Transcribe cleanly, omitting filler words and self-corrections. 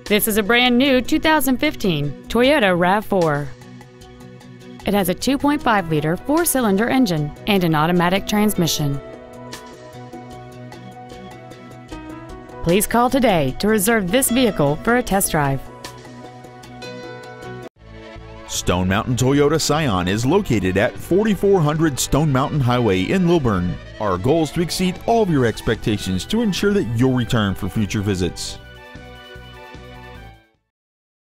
This is a brand new 2015 Toyota RAV4. It has a 2.5-liter four-cylinder engine and an automatic transmission. Please call today to reserve this vehicle for a test drive. Stone Mountain Toyota Scion is located at 4400 Stone Mountain Highway in Lilburn. Our goal is to exceed all of your expectations to ensure that you'll return for future visits.